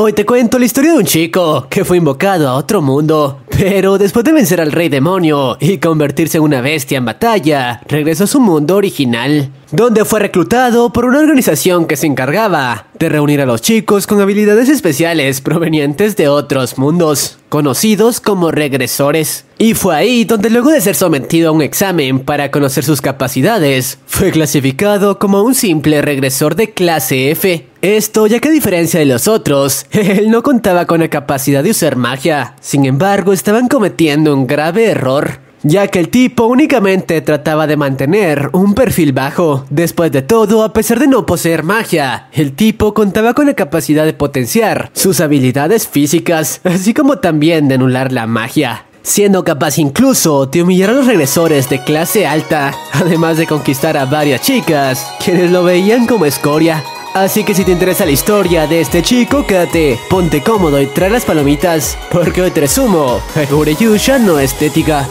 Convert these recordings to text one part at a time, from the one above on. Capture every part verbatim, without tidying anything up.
Hoy te cuento la historia de un chico que fue invocado a otro mundo, pero después de vencer al rey demonio y convertirse en una bestia en batalla, regresó a su mundo original, donde fue reclutado por una organización que se encargaba de reunir a los chicos con habilidades especiales provenientes de otros mundos, conocidos como regresores. Y fue ahí donde, luego de ser sometido a un examen para conocer sus capacidades, fue clasificado como un simple regresor de clase F. Esto ya que, a diferencia de los otros, él no contaba con la capacidad de usar magia. Sin embargo, estaban cometiendo un grave error, ya que el tipo únicamente trataba de mantener un perfil bajo. Después de todo, a pesar de no poseer magia, el tipo contaba con la capacidad de potenciar sus habilidades físicas, así como también de anular la magia, siendo capaz incluso de humillar a los regresores de clase alta, además de conquistar a varias chicas, quienes lo veían como escoria. Así que si te interesa la historia de este chico, quédate, ponte cómodo y trae las palomitas, porque hoy te resumo Hagure Yusha no Estética.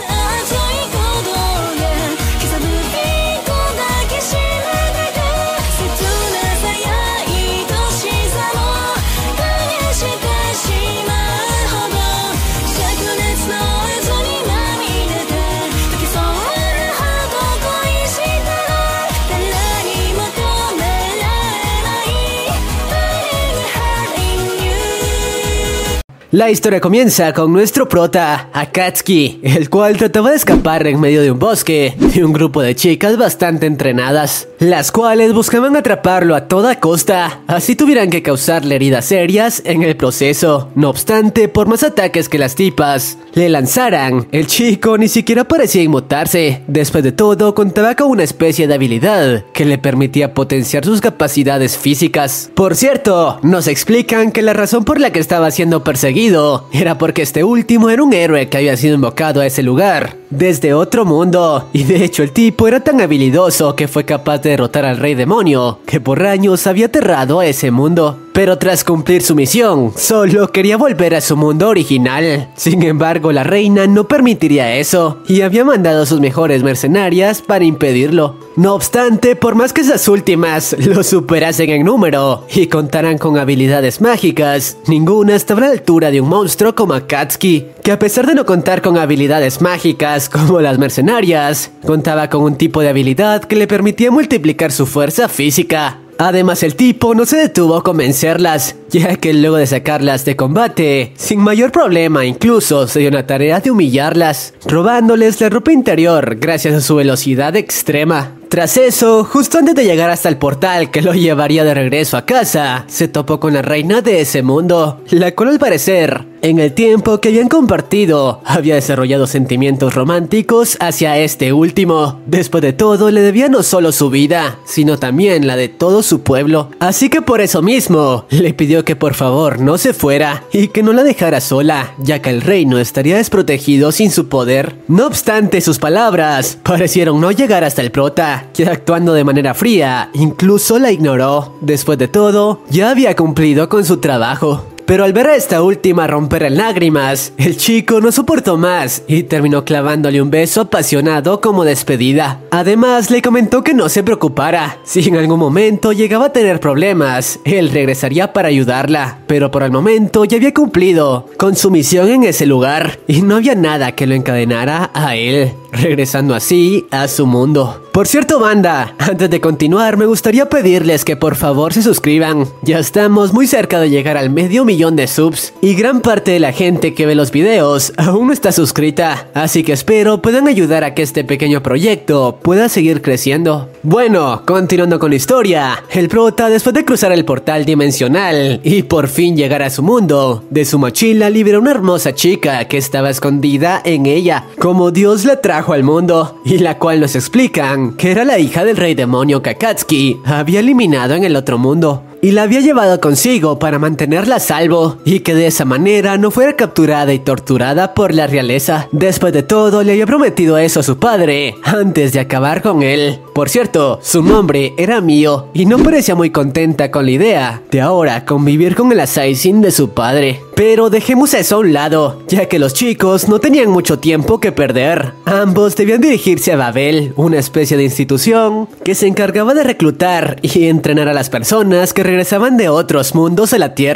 La historia comienza con nuestro prota, Akatsuki, el cual trataba de escapar en medio de un bosque de un grupo de chicas bastante entrenadas, las cuales buscaban atraparlo a toda costa, así tuvieran que causarle heridas serias en el proceso. No obstante, por más ataques que las tipas le lanzaran, el chico ni siquiera parecía inmutarse. Después de todo, contaba con una especie de habilidad que le permitía potenciar sus capacidades físicas. Por cierto, nos explican que la razón por la que estaba siendo perseguido era porque este último era un héroe que había sido invocado a ese lugar desde otro mundo, y de hecho el tipo era tan habilidoso que fue capaz de derrotar al rey demonio, que por años había aterrado a ese mundo. Pero tras cumplir su misión, solo quería volver a su mundo original. Sin embargo, la reina no permitiría eso, y había mandado a sus mejores mercenarias para impedirlo. No obstante, por más que esas últimas lo superasen en número y contaran con habilidades mágicas, ninguna estaba a la altura de un monstruo como Akatsuki, que a pesar de no contar con habilidades mágicas como las mercenarias, contaba con un tipo de habilidad que le permitía multiplicar su fuerza física. Además, el tipo no se detuvo a convencerlas, ya que luego de sacarlas de combate, sin mayor problema, incluso se dio la tarea de humillarlas, robándoles la ropa interior gracias a su velocidad extrema. Tras eso, justo antes de llegar hasta el portal que lo llevaría de regreso a casa, se topó con la reina de ese mundo, la cual al parecer, en el tiempo que habían compartido, había desarrollado sentimientos románticos hacia este último. Después de todo, le debía no solo su vida, sino también la de todo su pueblo. Así que por eso mismo, le pidió que por favor no se fuera y que no la dejara sola, ya que el reino estaría desprotegido sin su poder. No obstante, sus palabras parecieron no llegar hasta el prota, que actuando de manera fría, incluso la ignoró. Después de todo, ya había cumplido con su trabajo. Pero al ver a esta última romper en lágrimas, el chico no soportó más y terminó clavándole un beso apasionado como despedida. Además, le comentó que no se preocupara, si en algún momento llegaba a tener problemas, él regresaría para ayudarla. Pero por el momento ya había cumplido con su misión en ese lugar y no había nada que lo encadenara a él, regresando así a su mundo. Por cierto, banda, antes de continuar me gustaría pedirles que por favor se suscriban. Ya estamos muy cerca de llegar al medio millón de subs y gran parte de la gente que ve los videos aún no está suscrita, así que espero puedan ayudar a que este pequeño proyecto pueda seguir creciendo. Bueno, continuando con la historia, el prota, después de cruzar el portal dimensional y por fin llegar a su mundo, de su mochila liberó una hermosa chica que estaba escondida en ella, como Dios la trajo al mundo, y la cual nos explican que era la hija del rey demonio que Akatsuki había eliminado en el otro mundo, y la había llevado consigo para mantenerla a salvo y que de esa manera no fuera capturada y torturada por la realeza. Después de todo, le había prometido eso a su padre antes de acabar con él. Por cierto, su nombre era Mio y no parecía muy contenta con la idea de ahora convivir con el assassin de su padre. Pero dejemos eso a un lado, ya que los chicos no tenían mucho tiempo que perder. Ambos debían dirigirse a Babel, una especie de institución que se encargaba de reclutar y entrenar a las personas que regresaban de otros mundos a la Tierra.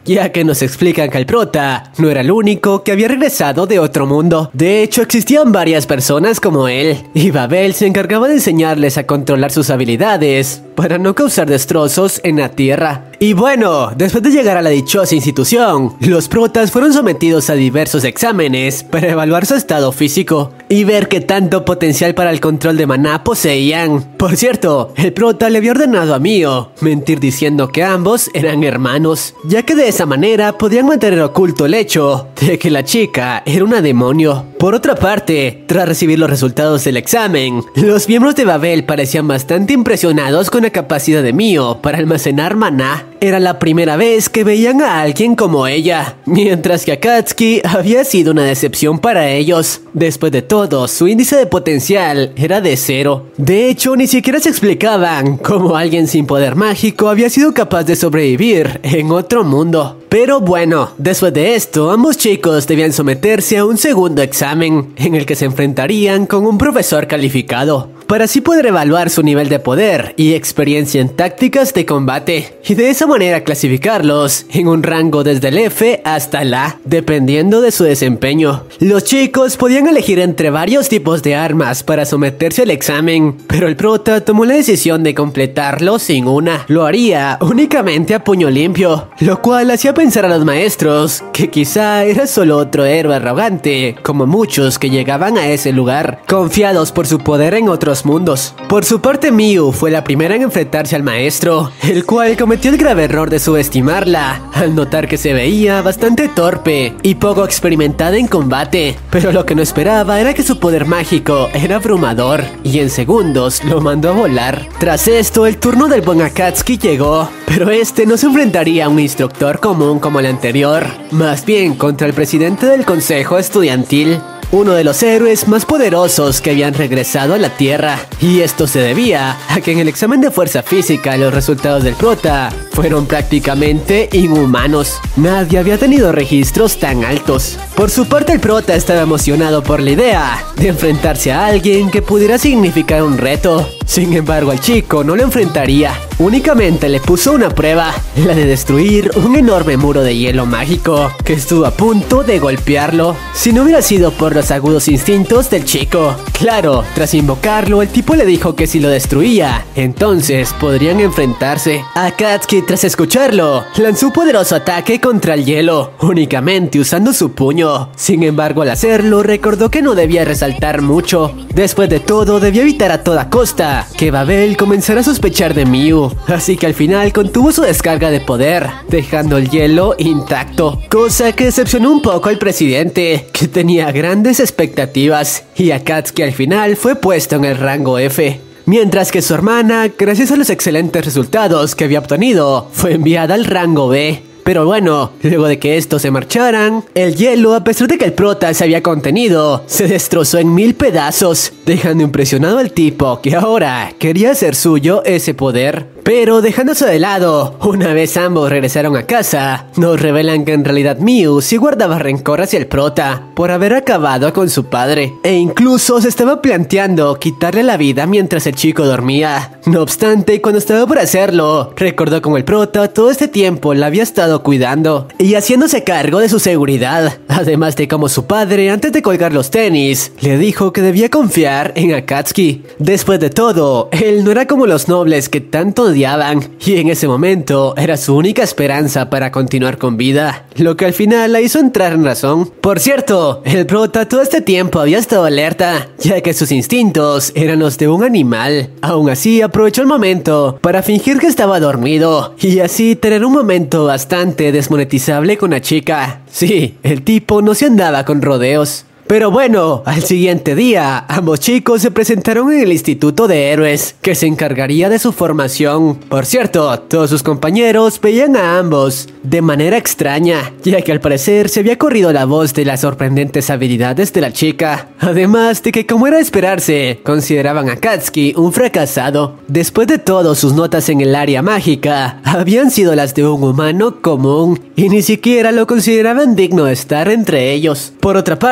ya que nos explican que el prota no era el único que había regresado de otro mundo. De hecho, existían varias personas como él, y Babel se encargaba de enseñarles a controlar sus habilidades para no causar destrozos en la Tierra. Y bueno, después de llegar a la dichosa institución, los protas fueron sometidos a diversos exámenes para evaluar su estado físico y ver qué tanto potencial para el control de maná poseían. Por cierto, el prota le había ordenado a Mio mentir diciendo que ambos eran hermanos, ya que de esa manera podían mantener oculto el hecho de que la chica era una demonio. Por otra parte, tras recibir los resultados del examen, los miembros de Babel parecían bastante impresionados con la capacidad de Mio para almacenar maná. Era la primera vez que veían a alguien como ella, mientras que Akatsuki había sido una decepción para ellos. Después de todo, su índice de potencial era de cero. De hecho, ni siquiera se explicaban cómo alguien sin poder mágico había sido capaz de sobrevivir en otro mundo. Pero bueno, después de esto, ambos chicos debían someterse a un segundo examen, en el que se enfrentarían con un profesor calificado, para así poder evaluar su nivel de poder y experiencia en tácticas de combate, y de esa manera clasificarlos en un rango desde el F hasta el A, dependiendo de su desempeño. Los chicos podían elegir entre varios tipos de armas para someterse al examen, pero el prota tomó la decisión de completarlo sin una. Lo haría únicamente a puño limpio, lo cual hacía pensar a los maestros que quizá era solo otro héroe arrogante, como muchos que llegaban a ese lugar, confiados por su poder en otros mundos. Por su parte, Miu fue la primera en enfrentarse al maestro, el cual cometió el grave error de subestimarla, al notar que se veía bastante torpe y poco experimentada en combate, pero lo que no esperaba era que su poder mágico era abrumador, y en segundos lo mandó a volar. Tras esto, el turno del buen Akatsuki llegó, pero este no se enfrentaría a un instructor común como el anterior, más bien contra el presidente del consejo estudiantil, uno de los héroes más poderosos que habían regresado a la Tierra. Y esto se debía a que en el examen de fuerza física los resultados del prota fueron prácticamente inhumanos. Nadie había tenido registros tan altos. Por su parte, el prota estaba emocionado por la idea de enfrentarse a alguien que pudiera significar un reto. Sin embargo, al chico no lo enfrentaría, únicamente le puso una prueba, la de destruir un enorme muro de hielo mágico que estuvo a punto de golpearlo, si no hubiera sido por los agudos instintos del chico. Claro, tras invocarlo, el tipo le dijo que si lo destruía, entonces podrían enfrentarse. Akatsuki, tras escucharlo, lanzó un poderoso ataque contra el hielo, únicamente usando su puño. Sin embargo, al hacerlo, recordó que no debía resaltar mucho. Después de todo, debía evitar a toda costa que Babel comenzara a sospechar de Miu, así que al final contuvo su descarga de poder, dejando el hielo intacto, cosa que decepcionó un poco al presidente, que tenía grandes expectativas, y Akatsuki al final fue puesto en el rango F. Mientras que su hermana, gracias a los excelentes resultados que había obtenido, fue enviada al rango B. Pero bueno, luego de que estos se marcharan, el hielo, a pesar de que el prota se había contenido, se destrozó en mil pedazos, dejando impresionado al tipo que ahora quería hacer suyo ese poder. Pero dejándose de lado, una vez ambos regresaron a casa, nos revelan que en realidad Miu sí guardaba rencor hacia el prota por haber acabado con su padre, e incluso se estaba planteando quitarle la vida mientras el chico dormía. No obstante, cuando estaba por hacerlo, recordó como el prota todo este tiempo la había estado cuidando y haciéndose cargo de su seguridad, además de como su padre, antes de colgar los tenis, le dijo que debía confiar en Akatsuki. Después de todo, él no era como los nobles que tanto odiaban, y en ese momento era su única esperanza para continuar con vida, lo que al final la hizo entrar en razón. Por cierto, el prota todo este tiempo había estado alerta, ya que sus instintos eran los de un animal. Aún así, aprovechó el momento para fingir que estaba dormido, y así tener un momento bastante desmonetizable con la chica. Sí, el tipo no se andaba con rodeos. Pero bueno, al siguiente día, ambos chicos se presentaron en el Instituto de Héroes, que se encargaría de su formación. Por cierto, todos sus compañeros veían a ambos de manera extraña, ya que al parecer se había corrido la voz de las sorprendentes habilidades de la chica. Además de que, como era de esperarse, consideraban a Akatsuki un fracasado. Después de todo, sus notas en el área mágica habían sido las de un humano común, y ni siquiera lo consideraban digno de estar entre ellos. Por otra parte, nos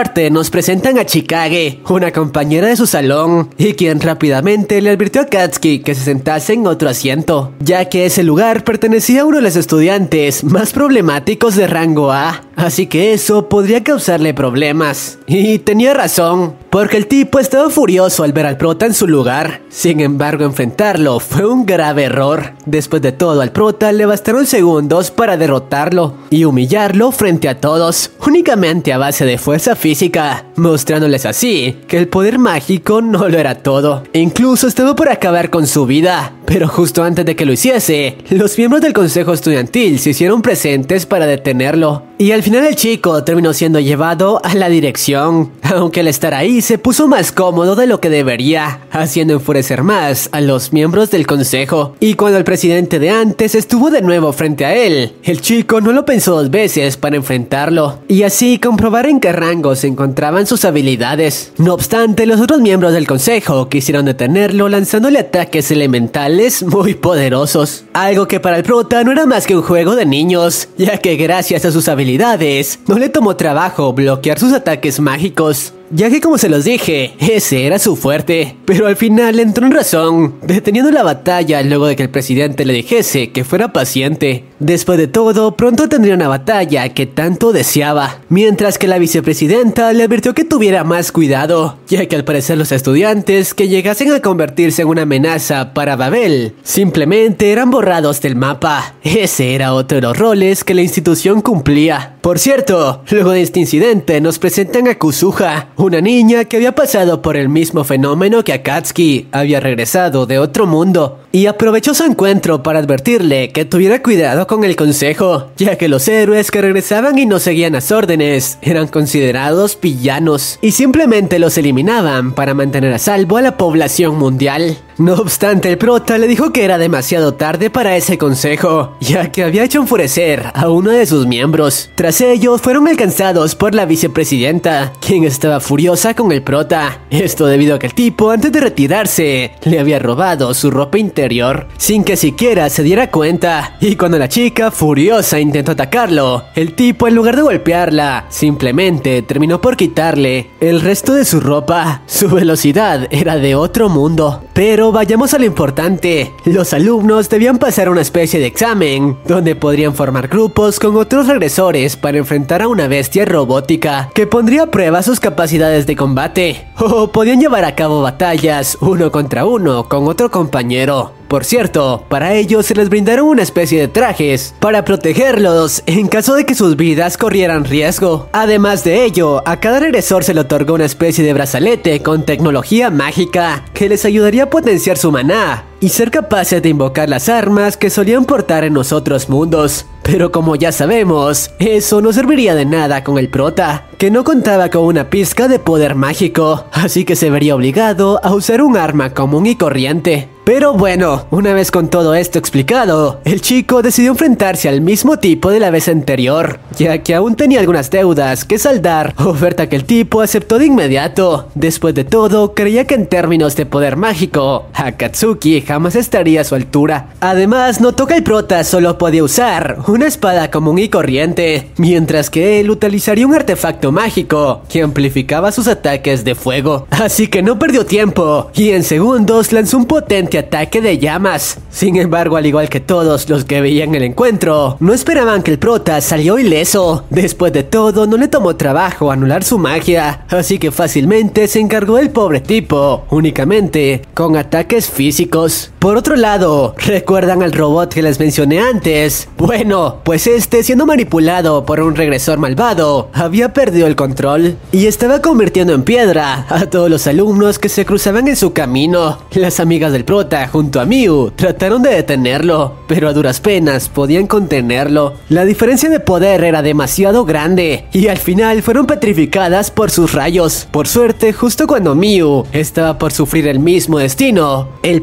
presentan a Chikage, una compañera de su salón, y quien rápidamente le advirtió a Katsuki que se sentase en otro asiento, ya que ese lugar pertenecía a uno de los estudiantes más problemáticos de rango A, así que eso podría causarle problemas. Y tenía razón, porque el tipo estaba furioso al ver al prota en su lugar. Sin embargo, enfrentarlo fue un grave error. Después de todo, al prota le bastaron segundos para derrotarlo y humillarlo frente a todos, únicamente a base de fuerza física, mostrándoles así que el poder mágico no lo era todo. Incluso estaba por acabar con su vida. Pero justo antes de que lo hiciese, los miembros del consejo estudiantil se hicieron presentes para detenerlo. Y al final el chico terminó siendo llevado a la dirección, aunque al estar ahí se puso más cómodo de lo que debería, haciendo enfurecer más a los miembros del consejo. Y cuando el presidente de antes estuvo de nuevo frente a él, el chico no lo pensó dos veces para enfrentarlo, y así comprobar en qué rango se encontraban sus habilidades. No obstante, los otros miembros del consejo quisieron detenerlo lanzándole ataques elementales muy poderosos, algo que para el prota no era más que un juego de niños, ya que gracias a sus habilidades no le tomó trabajo bloquear sus ataques mágicos, ya que como se los dije, ese era su fuerte. Pero al final entró en razón, deteniendo la batalla luego de que el presidente le dijese que fuera paciente. Después de todo, pronto tendría una batalla que tanto deseaba, mientras que la vicepresidenta le advirtió que tuviera más cuidado, ya que al parecer los estudiantes que llegasen a convertirse en una amenaza para Babel simplemente eran borrados del mapa. Ese era otro de los roles que la institución cumplía. Por cierto, luego de este incidente nos presentan a Kuzuha, una niña que había pasado por el mismo fenómeno que Akatsuki, había regresado de otro mundo, y aprovechó su encuentro para advertirle que tuviera cuidado con el consejo, ya que los héroes que regresaban y no seguían las órdenes eran considerados villanos, y simplemente los eliminaban para mantener a salvo a la población mundial. No obstante, el prota le dijo que era demasiado tarde para ese consejo, ya que había hecho enfurecer a uno de sus miembros. Tras ello, fueron alcanzados por la vicepresidenta, quien estaba furiosa con el prota. Esto debido a que el tipo, antes de retirarse, le había robado su ropa interior, sin que siquiera se diera cuenta. Y cuando la chica, furiosa, intentó atacarlo, el tipo, en lugar de golpearla, simplemente terminó por quitarle el resto de su ropa. Su velocidad era de otro mundo. Pero vayamos a lo importante. Los alumnos debían pasar una especie de examen, donde podrían formar grupos con otros regresores para enfrentar a una bestia robótica que pondría a prueba sus capacidades de combate, o podían llevar a cabo batallas uno contra uno con otro compañero. Por cierto, para ello se les brindaron una especie de trajes para protegerlos en caso de que sus vidas corrieran riesgo. Además de ello, a cada regresor se le otorgó una especie de brazalete con tecnología mágica que les ayudaría a potenciar su maná y ser capaces de invocar las armas que solían portar en los otros mundos. Pero como ya sabemos, eso no serviría de nada con el prota, que no contaba con una pizca de poder mágico, así que se vería obligado a usar un arma común y corriente. Pero bueno, una vez con todo esto explicado, el chico decidió enfrentarse al mismo tipo de la vez anterior, ya que aún tenía algunas deudas que saldar, oferta que el tipo aceptó de inmediato. Después de todo, creía que en términos de poder mágico, Akatsuki jamás estaría a su altura. Además, notó que el prota solo podía usar una espada común y corriente, mientras que él utilizaría un artefacto mágico que amplificaba sus ataques de fuego. Así que no perdió tiempo, y en segundos lanzó un potente ataque de llamas. Sin embargo, al igual que todos los que veían el encuentro, no esperaban que el prota salió ileso. Después de todo, no le tomó trabajo anular su magia, así que fácilmente se encargó del pobre tipo, únicamente con ataques físicos. Por otro lado, ¿recuerdan al robot que les mencioné antes? Bueno, pues este, siendo manipulado por un regresor malvado, había perdido el control y estaba convirtiendo en piedra a todos los alumnos que se cruzaban en su camino. Las amigas del prota junto a Miu trataron de detenerlo, pero a duras penas podían contenerlo. La diferencia de poder era demasiado grande y al final fueron petrificadas por sus rayos. Por suerte, justo cuando Miu estaba por sufrir el mismo destino, el prota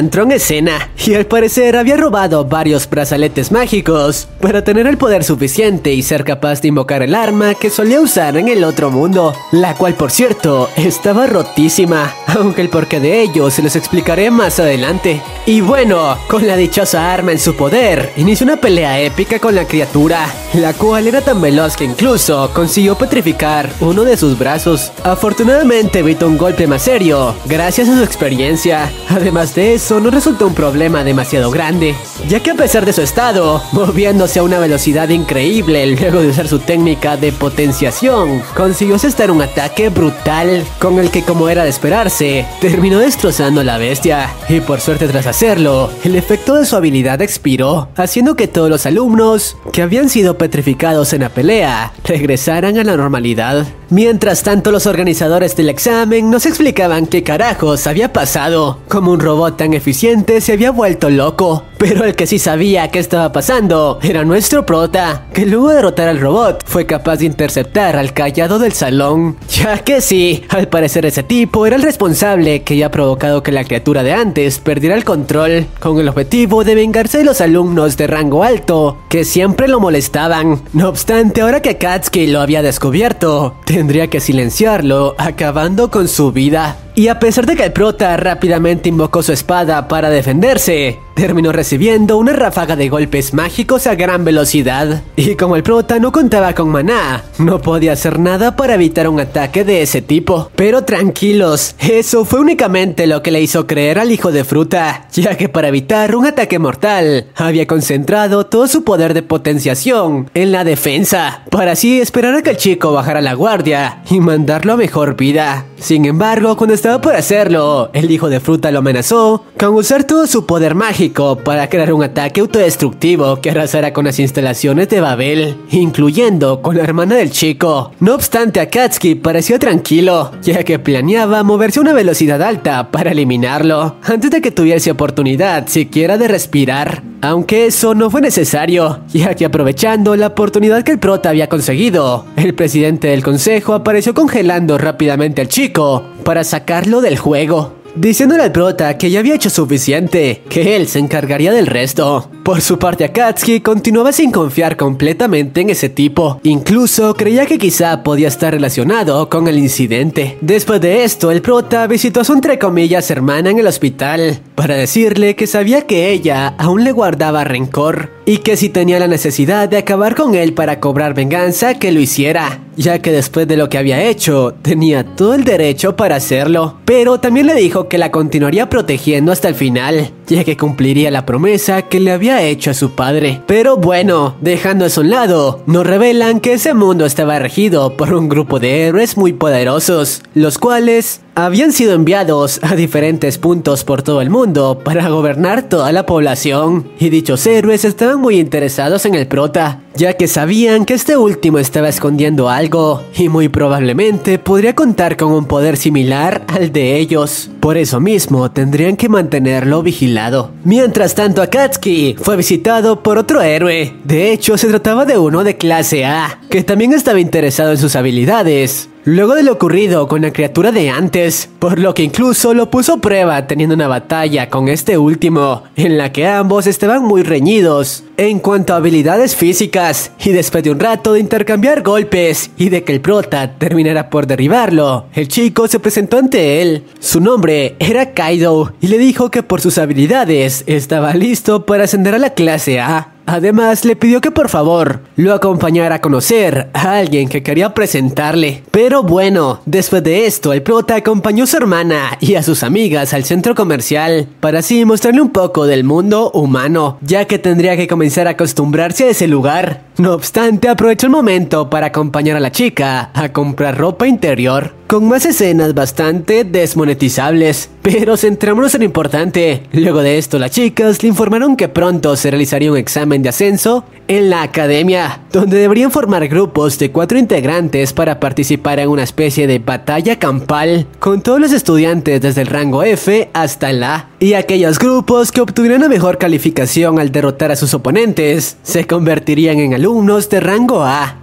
entró en escena y al parecer había robado varios brazaletes mágicos para tener el poder suficiente y ser capaz de invocar el arma que solía usar en el otro mundo, la cual por cierto estaba rotísima, aunque el porqué de ello se los explicaré más adelante. Y bueno, con la dichosa arma en su poder, inició una pelea épica con la criatura, la cual era tan veloz que incluso consiguió petrificar uno de sus brazos. Afortunadamente evitó un golpe más serio, gracias a su experiencia. Además de eso, no resultó un problema demasiado grande, ya que a pesar de su estado, moviéndose a una velocidad increíble luego de usar su técnica de potenciación, consiguió asestar un ataque brutal, con el que, como era de esperarse, terminó destrozando a la bestia. Y por suerte, tras hacerlo, el efecto de su habilidad expiró, haciendo que todos los alumnos que habían sido petrificados en la pelea regresaran a la normalidad. Mientras tanto, los organizadores del examen nos explicaban qué carajos había pasado, como un robot tan eficiente se había vuelto loco. Pero el que sí sabía qué estaba pasando era nuestro prota, que luego de derrotar al robot fue capaz de interceptar al callado del salón, ya que sí, al parecer ese tipo era el responsable que había provocado que la criatura de antes perdiera el control, con el objetivo de vengarse de los alumnos de rango alto que siempre lo molestaban. No obstante, ahora que Akatsuki lo había descubierto, tendría que silenciarlo, acabando con su vida. Y a pesar de que el prota rápidamente invocó su espada para defenderse, terminó recibiendo una ráfaga de golpes mágicos a gran velocidad. Y como el prota no contaba con maná, no podía hacer nada para evitar un ataque de ese tipo. Pero tranquilos, eso fue únicamente lo que le hizo creer al hijo de fruta, ya que para evitar un ataque mortal, había concentrado todo su poder de potenciación en la defensa, para así esperar a que el chico bajara la guardia y mandarlo a mejor vida. Sin embargo, cuando estaba por hacerlo, el hijo de fruta lo amenazó con usar todo su poder mágico para crear un ataque autodestructivo que arrasara con las instalaciones de Babel, incluyendo con la hermana del chico. No obstante, Akatsuki pareció tranquilo, ya que planeaba moverse a una velocidad alta para eliminarlo, antes de que tuviese oportunidad siquiera de respirar. Aunque eso no fue necesario, ya que aprovechando la oportunidad que el prota había conseguido, el presidente del consejo apareció congelando rápidamente al chico para sacarlo del juego, diciéndole al prota que ya había hecho suficiente, que él se encargaría del resto. Por su parte, Akatsuki continuaba sin confiar completamente en ese tipo. Incluso creía que quizá podía estar relacionado con el incidente. Después de esto, el prota visitó a su entre comillas hermana en el hospital para decirle que sabía que ella aún le guardaba rencor y que si tenía la necesidad de acabar con él para cobrar venganza, que lo hiciera, ya que después de lo que había hecho, tenía todo el derecho para hacerlo. Pero también le dijo que la continuaría protegiendo hasta el final, ya que cumpliría la promesa que le había hecho a su padre. Pero bueno, dejando eso a un lado, nos revelan que ese mundo estaba regido por un grupo de héroes muy poderosos, los cuales habían sido enviados a diferentes puntos por todo el mundo para gobernar toda la población. Y dichos héroes estaban muy interesados en el prota, ya que sabían que este último estaba escondiendo algo y muy probablemente podría contar con un poder similar al de ellos. Por eso mismo tendrían que mantenerlo vigilado. Mientras tanto, Akatsuki fue visitado por otro héroe. De hecho, se trataba de uno de clase A, que también estaba interesado en sus habilidades, luego de lo ocurrido con la criatura de antes, por lo que incluso lo puso a prueba teniendo una batalla con este último, en la que ambos estaban muy reñidos en cuanto a habilidades físicas. Y después de un rato de intercambiar golpes y de que el prota terminara por derribarlo, el chico se presentó ante él. Su nombre era Kaido y le dijo que por sus habilidades estaba listo para ascender a la clase A. Además, le pidió que por favor lo acompañara a conocer a alguien que quería presentarle. Pero bueno, después de esto, el prota acompañó a su hermana y a sus amigas al centro comercial para así mostrarle un poco del mundo humano, ya que tendría que comenzar a acostumbrarse a ese lugar. No obstante, aprovechó el momento para acompañar a la chica a comprar ropa interior, con más escenas bastante desmonetizables. Pero centrémonos en lo importante. Luego de esto, las chicas le informaron que pronto se realizaría un examen de ascenso en la academia, donde deberían formar grupos de cuatro integrantes para participar en una especie de batalla campal, con todos los estudiantes desde el rango F hasta el A. Y aquellos grupos que obtuvieran la mejor calificación al derrotar a sus oponentes se convertirían en alumnos de rango A.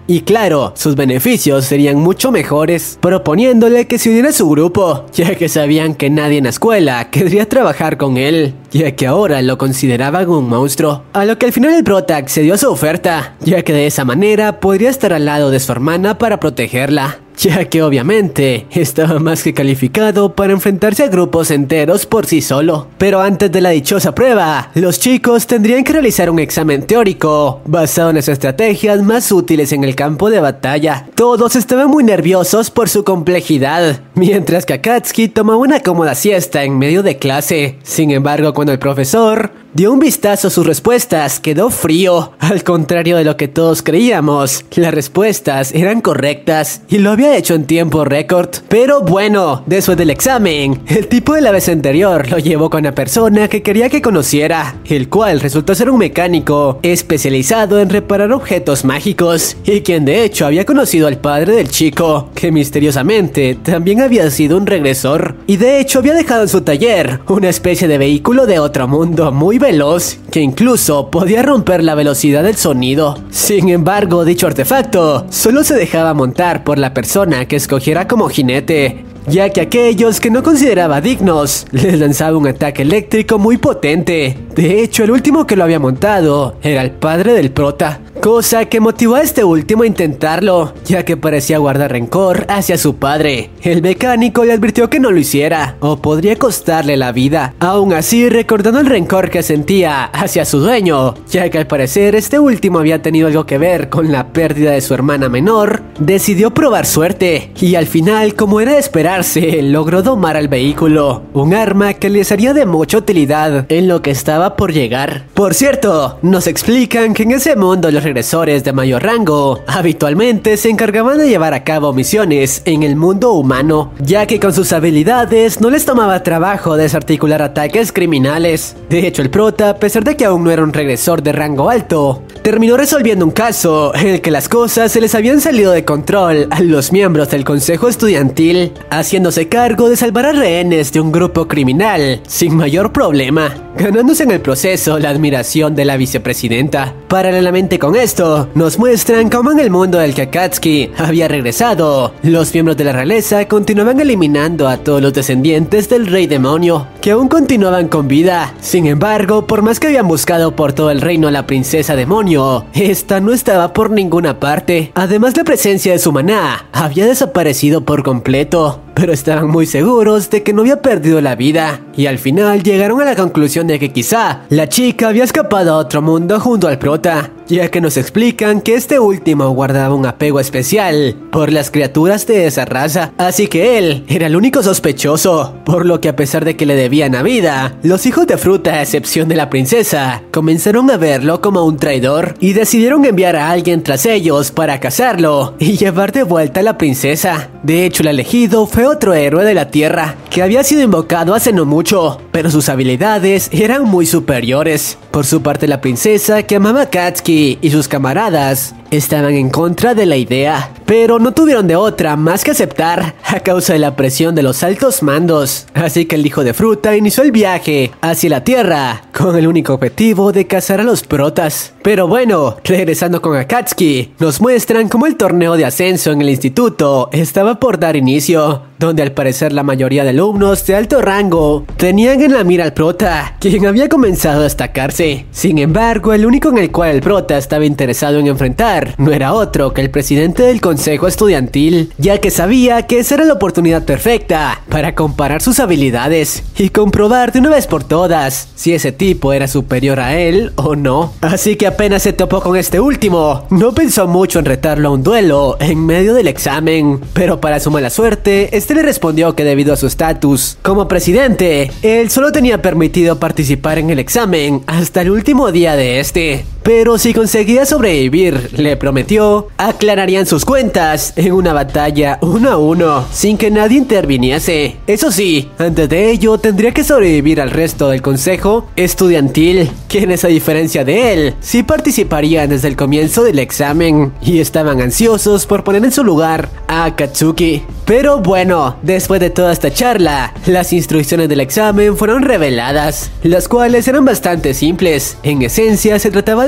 Y claro, sus beneficios serían mucho mejores, proponiéndole que se uniera a su grupo, ya que sabían que nadie en la escuela querría trabajar con él, ya que ahora lo consideraban un monstruo. A lo que al final el prota accedió a su oferta, ya que de esa manera podría estar al lado de su hermana para protegerla, ya que obviamente estaba más que calificado para enfrentarse a grupos enteros por sí solo. Pero antes de la dichosa prueba, los chicos tendrían que realizar un examen teórico basado en las estrategias más útiles en el campo de batalla. Todos estaban muy nerviosos por su complejidad, mientras que Akatsuki tomaba una cómoda siesta en medio de clase. Sin embargo, cuando el profesor dio un vistazo a sus respuestas, quedó frío. Al contrario de lo que todos creíamos, las respuestas eran correctas y lo había hecho en tiempo récord. Pero bueno, después del examen, el tipo de la vez anterior lo llevó con la persona que quería que conociera, el cual resultó ser un mecánico especializado en reparar objetos mágicos, y quien de hecho había conocido al padre del chico, que misteriosamente también había sido un regresor, y de hecho había dejado en su taller una especie de vehículo de otro mundo muy veloz, que incluso podía romper la velocidad del sonido. Sin embargo, dicho artefacto solo se dejaba montar por la persona que escogiera como jinete, ya que aquellos que no consideraba dignos les lanzaba un ataque eléctrico muy potente. De hecho, el último que lo había montado era el padre del prota, cosa que motivó a este último a intentarlo, ya que parecía guardar rencor hacia su padre. El mecánico le advirtió que no lo hiciera, o podría costarle la vida. Aún así, recordando el rencor que sentía hacia su dueño, ya que al parecer este último había tenido algo que ver con la pérdida de su hermana menor, decidió probar suerte, y al final, como era de esperarse, logró domar al vehículo, un arma que le sería de mucha utilidad en lo que estaba por llegar. Por cierto, nos explican que en ese mundo los regresores de mayor rango habitualmente se encargaban de llevar a cabo misiones en el mundo humano, ya que con sus habilidades no les tomaba trabajo desarticular ataques criminales. De hecho, el prota, a pesar de que aún no era un regresor de rango alto, terminó resolviendo un caso en el que las cosas se les habían salido de control a los miembros del consejo estudiantil, haciéndose cargo de salvar a rehenes de un grupo criminal sin mayor problema, ganándose en el proceso la admiración de la vicepresidenta. Paralelamente con esto, nos muestran cómo en el mundo del que Akatsuki había regresado, los miembros de la realeza continuaban eliminando a todos los descendientes del rey demonio, que aún continuaban con vida. Sin embargo, por más que habían buscado por todo el reino a la princesa demonio, esta no estaba por ninguna parte. Además, la presencia de su maná había desaparecido por completo, pero estaban muy seguros de que no había perdido la vida, y al final llegaron a la conclusión de que quizá la chica había escapado a otro mundo junto al prota, ya que nos explican que este último guardaba un apego especial por las criaturas de esa raza, así que él era el único sospechoso, por lo que a pesar de que le debían la vida, los hijos de fruta, a excepción de la princesa, comenzaron a verlo como un traidor y decidieron enviar a alguien tras ellos para cazarlo y llevar de vuelta a la princesa. De hecho, el elegido fue otro héroe de la tierra, que había sido invocado hace no mucho, pero sus habilidades eran muy superiores. Por su parte, la princesa, que amaba a Akatsuki y sus camaradas, estaban en contra de la idea, pero no tuvieron de otra más que aceptar a causa de la presión de los altos mandos. Así que el hijo de fruta inició el viaje hacia la tierra con el único objetivo de cazar a los protas. Pero bueno, regresando con Akatsuki, nos muestran cómo el torneo de ascenso en el instituto estaba por dar inicio, donde al parecer la mayoría de alumnos de alto rango tenían en la mira al prota, quien había comenzado a destacarse. Sin embargo, el único en el cual el prota estaba interesado en enfrentar no era otro que el presidente del consejo estudiantil, ya que sabía que esa era la oportunidad perfecta para comparar sus habilidades y comprobar de una vez por todas si ese tipo era superior a él o no. Así que apenas se topó con este último, no pensó mucho en retarlo a un duelo en medio del examen, pero para su mala suerte, este le respondió que debido a su estatus como presidente, él solo tenía permitido participar en el examen hasta el último día de este. Pero si conseguía sobrevivir, le prometió, aclararían sus cuentas en una batalla uno a uno, sin que nadie interviniese. Eso sí, antes de ello tendría que sobrevivir al resto del consejo estudiantil, quienes a diferencia de él, sí participarían desde el comienzo del examen, y estaban ansiosos por poner en su lugar a Akatsuki. Pero bueno, después de toda esta charla, las instrucciones del examen fueron reveladas, las cuales eran bastante simples. En esencia, se trataba de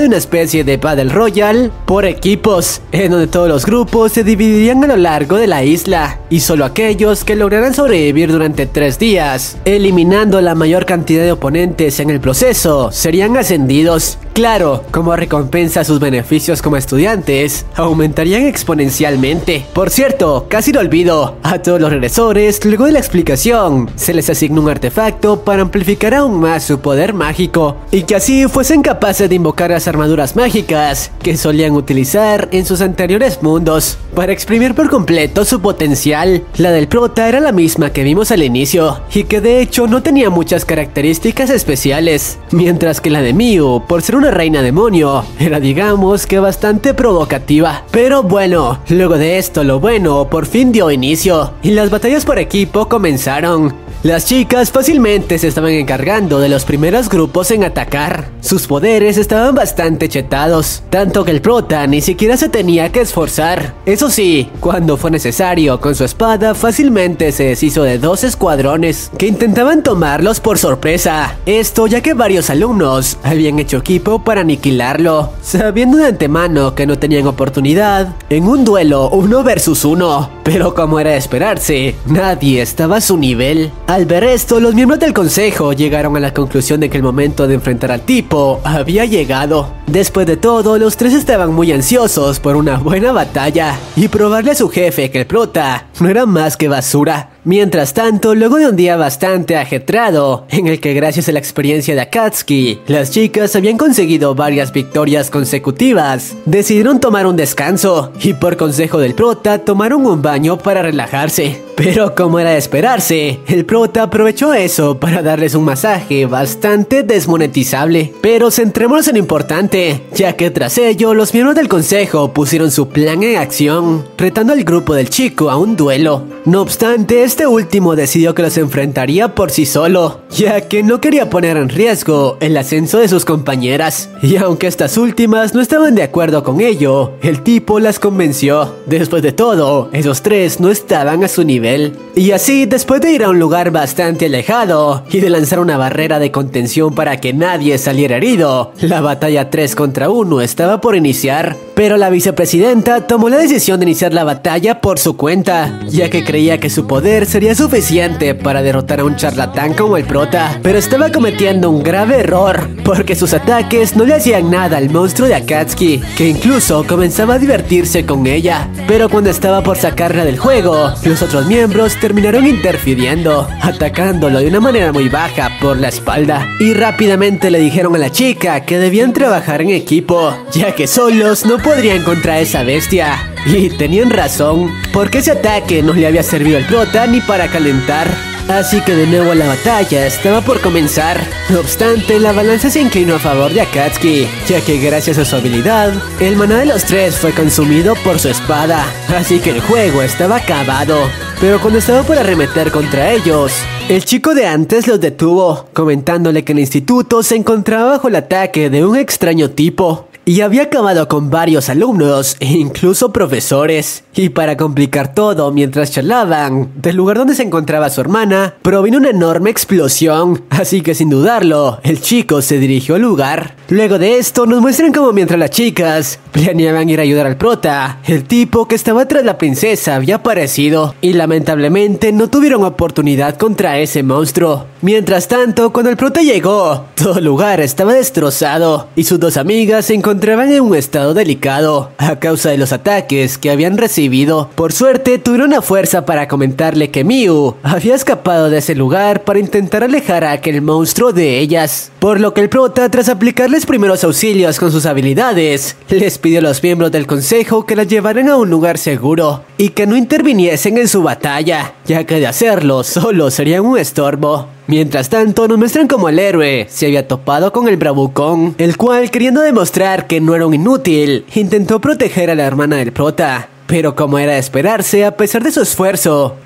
una especie de Battle Royale por equipos, en donde todos los grupos se dividirían a lo largo de la isla, y solo aquellos que lograran sobrevivir durante tres días, eliminando la mayor cantidad de oponentes en el proceso, serían ascendidos. Claro, como recompensa sus beneficios como estudiantes aumentarían exponencialmente. Por cierto, casi lo olvido, a todos los regresores, luego de la explicación, se les asignó un artefacto para amplificar aún más su poder mágico, y que así fuesen capaces de invocar las armaduras mágicas que solían utilizar en sus anteriores mundos, para exprimir por completo su potencial. La del prota era la misma que vimos al inicio, y que de hecho no tenía muchas características especiales, mientras que la de Miu, por ser una reina demonio, era digamos que bastante provocativa. Pero bueno, luego de esto lo bueno por fin dio inicio, y las batallas por equipo comenzaron. Las chicas fácilmente se estaban encargando de los primeros grupos en atacar. Sus poderes estaban bastante chetados, tanto que el prota ni siquiera se tenía que esforzar. Eso sí, cuando fue necesario, con su espada fácilmente se deshizo de dos escuadrones que intentaban tomarlos por sorpresa. Esto ya que varios alumnos habían hecho equipo para aniquilarlo, sabiendo de antemano que no tenían oportunidad en un duelo uno versus uno. Pero como era de esperarse, nadie estaba a su nivel. Al ver esto, los miembros del consejo llegaron a la conclusión de que el momento de enfrentar al tipo había llegado. Después de todo, los tres estaban muy ansiosos por una buena batalla y probarle a su jefe que el prota no era más que basura. Mientras tanto, luego de un día bastante ajetreado, en el que gracias a la experiencia de Akatsuki, las chicas habían conseguido varias victorias consecutivas, decidieron tomar un descanso y por consejo del prota tomaron un baño para relajarse. Pero como era de esperarse, el prota aprovechó eso para darles un masaje bastante desmonetizable. Pero centrémonos en lo importante, ya que tras ello los miembros del consejo pusieron su plan en acción, retando al grupo del chico a un duelo. No obstante, este último decidió que los enfrentaría por sí solo, ya que no quería poner en riesgo el ascenso de sus compañeras. Y aunque estas últimas no estaban de acuerdo con ello, el tipo las convenció. Después de todo, esos tres no estaban a su nivel. Y así, después de ir a un lugar bastante alejado y de lanzar una barrera de contención para que nadie saliera herido, la batalla tres contra uno estaba por iniciar. Pero la vicepresidenta tomó la decisión de iniciar la batalla por su cuenta, ya que creía que su poder sería suficiente para derrotar a un charlatán como el prota. Pero estaba cometiendo un grave error, porque sus ataques no le hacían nada al monstruo de Akatsuki, que incluso comenzaba a divertirse con ella. Pero cuando estaba por sacarla del juego, los otros miembros terminaron interfiriendo, atacándolo de una manera muy baja por la espalda. Y rápidamente le dijeron a la chica que debían trabajar en equipo, ya que solos no podrían contra esa bestia. Y tenían razón, porque ese ataque no le había servido al prota ni para calentar. Así que de nuevo la batalla estaba por comenzar. No obstante, la balanza se inclinó a favor de Akatsuki, ya que gracias a su habilidad, el maná de los tres fue consumido por su espada. Así que el juego estaba acabado. Pero cuando estaba por arremeter contra ellos, el chico de antes los detuvo, comentándole que el instituto se encontraba bajo el ataque de un extraño tipo y había acabado con varios alumnos e incluso profesores. Y para complicar todo, mientras charlaban, del lugar donde se encontraba su hermana, provino una enorme explosión, así que sin dudarlo, el chico se dirigió al lugar. Luego de esto, nos muestran cómo mientras las chicas planeaban ir a ayudar al prota, el tipo que estaba tras la princesa había aparecido, y lamentablemente no tuvieron oportunidad contra ese monstruo. Mientras tanto, cuando el prota llegó, todo el lugar estaba destrozado, y sus dos amigas se encontraban en un estado delicado, a causa de los ataques que habían recibido. Por suerte, tuvieron la fuerza para comentarle que Miu había escapado de ese lugar para intentar alejar a aquel monstruo de ellas. Por lo que el prota, tras aplicarles primeros auxilios con sus habilidades, les pidió a los miembros del consejo que las llevaran a un lugar seguro y que no interviniesen en su batalla, ya que de hacerlo solo serían un estorbo. Mientras tanto, nos muestran cómo el héroe se había topado con el bravucón, el cual, queriendo demostrar que no era un inútil, intentó proteger a la hermana del prota. Pero como era de esperarse, a pesar de su esfuerzo,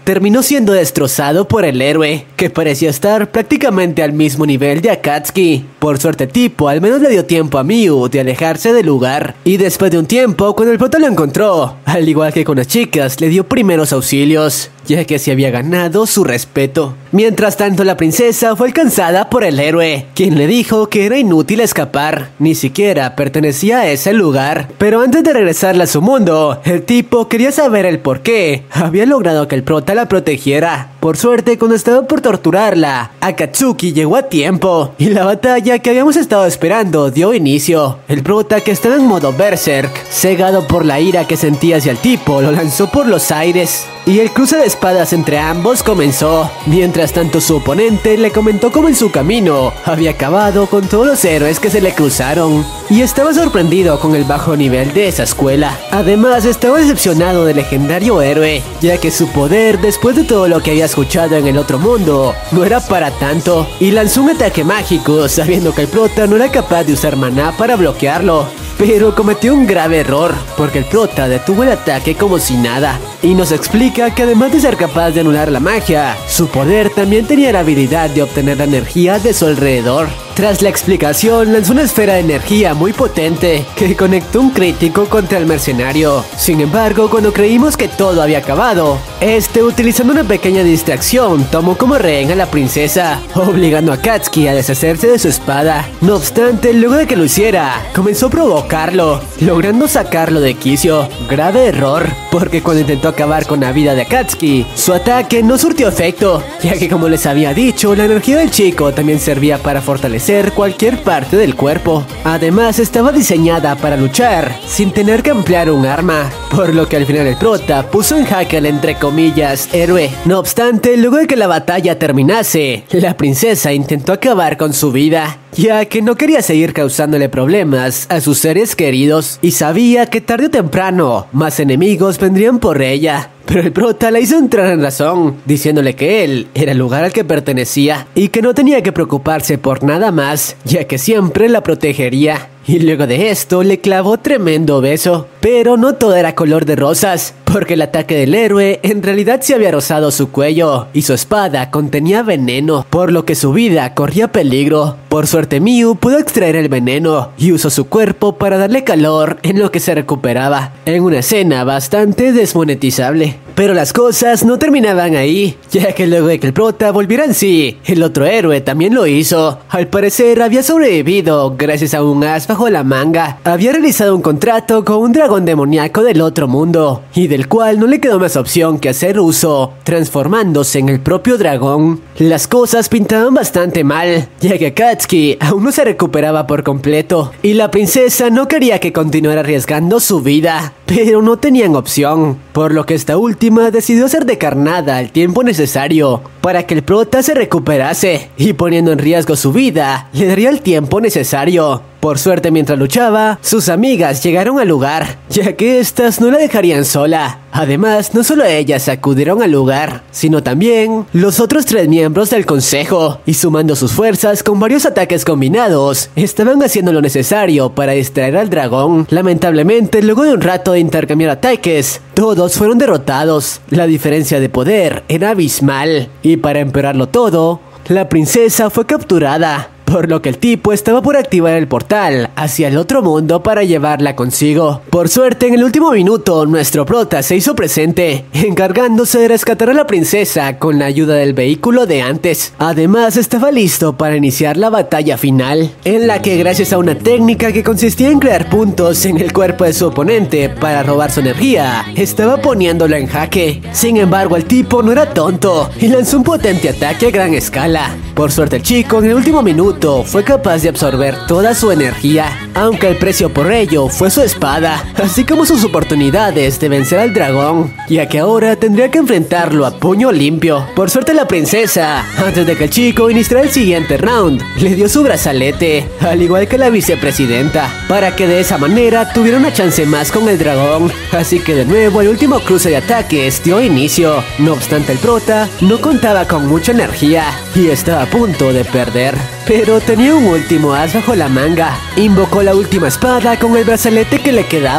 terminó siendo destrozado por el héroe, que parecía estar prácticamente al mismo nivel de Akatsuki. Por suerte el tipo al menos le dio tiempo a Miu de alejarse del lugar, y después de un tiempo, cuando el prota lo encontró, al igual que con las chicas, le dio primeros auxilios, ya que se había ganado su respeto. Mientras tanto, la princesa fue alcanzada por el héroe, quien le dijo que era inútil escapar, ni siquiera pertenecía a ese lugar. Pero antes de regresarle a su mundo, el tipo quería saber el por qué había logrado que el prota la protegiera. Por suerte, cuando estaba por torturarla, Akatsuki llegó a tiempo, y la batalla que habíamos estado esperando dio inicio. El prota, que estaba en modo berserk, cegado por la ira que sentía hacia el tipo, lo lanzó por los aires, y el cruce de espadas entre ambos comenzó. Mientras tanto, su oponente le comentó cómo en su camino había acabado con todos los héroes que se le cruzaron, y estaba sorprendido con el bajo nivel de esa escuela. Además, estaba decepcionado del legendario héroe, ya que su poder, después de todo lo que había escuchado en el otro mundo, no era para tanto, y lanzó un ataque mágico sabiendo que el prota no era capaz de usar maná para bloquearlo. Pero cometió un grave error, porque el prota detuvo el ataque como si nada, y nos explica que además de ser capaz de anular la magia, su poder también tenía la habilidad de obtener la energía de su alrededor. Tras la explicación, lanzó una esfera de energía muy potente que conectó un crítico contra el mercenario. Sin embargo, cuando creímos que todo había acabado, este, utilizando una pequeña distracción, tomó como rehén a la princesa, obligando a Akatsuki a deshacerse de su espada. No obstante, luego de que lo hiciera, comenzó a provocarlo, logrando sacarlo de quicio. Grave error, porque cuando intentó acabar con la vida de Akatsuki, su ataque no surtió efecto, ya que, como les había dicho, la energía del chico también servía para fortalecer cualquier parte del cuerpo. Además, estaba diseñada para luchar sin tener que emplear un arma, por lo que al final el prota puso en jaque al, entre comillas, héroe. No obstante, luego de que la batalla terminase, la princesa intentó acabar con su vida, ya que no quería seguir causándole problemas a sus seres queridos, y sabía que tarde o temprano más enemigos vendrían por ella. Pero el prota la hizo entrar en razón, diciéndole que él era el lugar al que pertenecía y que no tenía que preocuparse por nada más, ya que siempre la protegería. Y luego de esto le clavó tremendo beso. Pero no todo era color de rosas, porque el ataque del héroe en realidad se había rozado su cuello y su espada contenía veneno, por lo que su vida corría peligro. Por suerte, Miu pudo extraer el veneno y usó su cuerpo para darle calor en lo que se recuperaba, en una escena bastante desmonetizable. Pero las cosas no terminaban ahí, ya que luego de que el prota volviera en sí, el otro héroe también lo hizo. Al parecer había sobrevivido gracias a un as bajo la manga. Había realizado un contrato con un dragón demoníaco del otro mundo, y del cual no le quedó más opción que hacer uso, transformándose en el propio dragón. Las cosas pintaban bastante mal, ya que Akatsuki aún no se recuperaba por completo, y la princesa no quería que continuara arriesgando su vida, pero no tenían opción, por lo que esta última decidió ser decarnada al tiempo necesario para que el prota se recuperase, y poniendo en riesgo su vida, le daría el tiempo necesario. Por suerte, mientras luchaba, sus amigas llegaron al lugar, ya que estas no la dejarían sola. Además, no solo ellas acudieron al lugar, sino también los otros tres miembros del consejo, y sumando sus fuerzas con varios ataques combinados, estaban haciendo lo necesario para distraer al dragón. Lamentablemente, luego de un rato de intercambiar ataques, todos fueron derrotados. La diferencia de poder era abismal, y para empeorarlo todo, la princesa fue capturada, por lo que el tipo estaba por activar el portal hacia el otro mundo para llevarla consigo. Por suerte, en el último minuto, nuestro prota se hizo presente, encargándose de rescatar a la princesa con la ayuda del vehículo de antes. Además, estaba listo para iniciar la batalla final, en la que, gracias a una técnica que consistía en crear puntos en el cuerpo de su oponente para robar su energía, estaba poniéndolo en jaque. Sin embargo, el tipo no era tonto y lanzó un potente ataque a gran escala. Por suerte, el chico en el último minuto fue capaz de absorber toda su energía, aunque el precio por ello fue su espada, así como sus oportunidades de vencer al dragón, ya que ahora tendría que enfrentarlo a puño limpio. Por suerte, la princesa, antes de que el chico iniciara el siguiente round, le dio su brazalete, al igual que la vicepresidenta, para que de esa manera tuviera una chance más con el dragón. Así que de nuevo el último cruce de ataques dio inicio. No obstante, el prota no contaba con mucha energía y estaba a punto de perder. Pero tenía un último as bajo la manga. Invocó la última espada con el brazalete que le quedaba,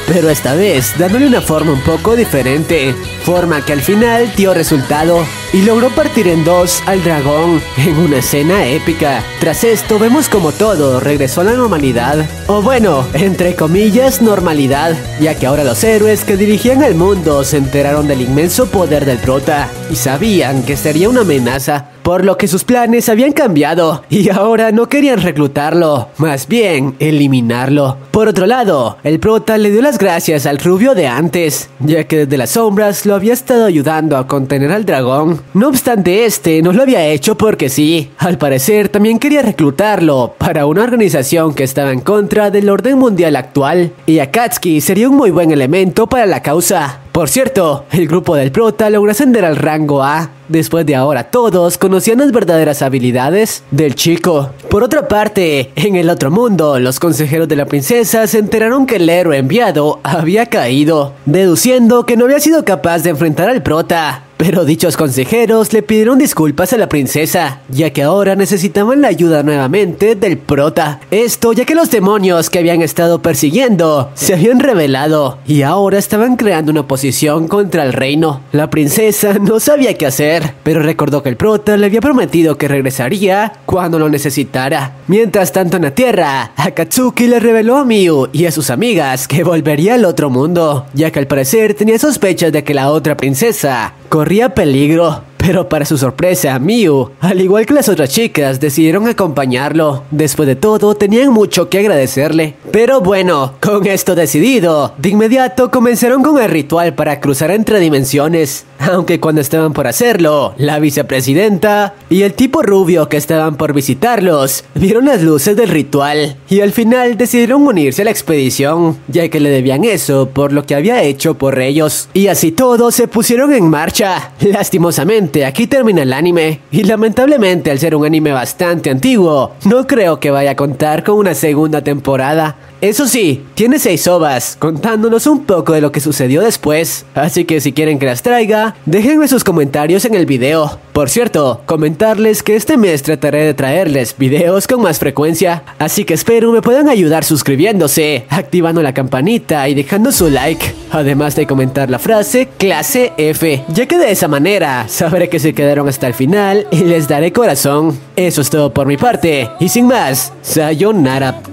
pero esta vez dándole una forma un poco diferente, forma que al final dio resultado y logró partir en dos al dragón en una escena épica. Tras esto vemos como todo regresó a la normalidad, o bueno, entre comillas normalidad, ya que ahora los héroes que dirigían el mundo se enteraron del inmenso poder del prota y sabían que sería una amenaza, por lo que sus planes habían cambiado y ahora no querían reclutarlo, más bien eliminarlo. Por otro lado, el prota le dio las gracias al rubio de antes, ya que desde las sombras lo había estado ayudando a contener al dragón. No obstante, este no lo había hecho porque sí, al parecer también quería reclutarlo para una organización que estaba en contra del orden mundial actual, y Akatsuki sería un muy buen elemento para la causa. Por cierto, el grupo del prota logró ascender al rango A, después de ahora todos conocían las verdaderas habilidades del chico. Por otra parte, en el otro mundo, los consejeros de la princesa se enteraron que el héroe enviado había caído, deduciendo que no había sido capaz de enfrentar al prota. Pero dichos consejeros le pidieron disculpas a la princesa, ya que ahora necesitaban la ayuda nuevamente del prota. Esto ya que los demonios que habían estado persiguiendo se habían revelado y ahora estaban creando una oposición contra el reino. La princesa no sabía qué hacer, pero recordó que el prota le había prometido que regresaría cuando lo necesitara. Mientras tanto en la tierra, Akatsuki le reveló a Miu y a sus amigas que volvería al otro mundo, ya que al parecer tenía sospechas de que la otra princesa corría peligro. Pero para su sorpresa, Miu, al igual que las otras chicas, decidieron acompañarlo. Después de todo, tenían mucho que agradecerle. Pero bueno, con esto decidido, de inmediato comenzaron con el ritual para cruzar entre dimensiones. Aunque cuando estaban por hacerlo, la vicepresidenta y el tipo rubio que estaban por visitarlos vieron las luces del ritual y al final decidieron unirse a la expedición, ya que le debían eso por lo que había hecho por ellos. Y así todos se pusieron en marcha. Lastimosamente, aquí termina el anime, y lamentablemente al ser un anime bastante antiguo, no creo que vaya a contar con una segunda temporada. Eso sí, tiene seis ovas, contándonos un poco de lo que sucedió después, así que si quieren que las traiga, déjenme sus comentarios en el video. Por cierto, comentarles que este mes trataré de traerles videos con más frecuencia, así que espero me puedan ayudar suscribiéndose, activando la campanita y dejando su like, además de comentar la frase clase F, ya que de esa manera sabré que se quedaron hasta el final y les daré corazón. Eso es todo por mi parte, y sin más, sayonara.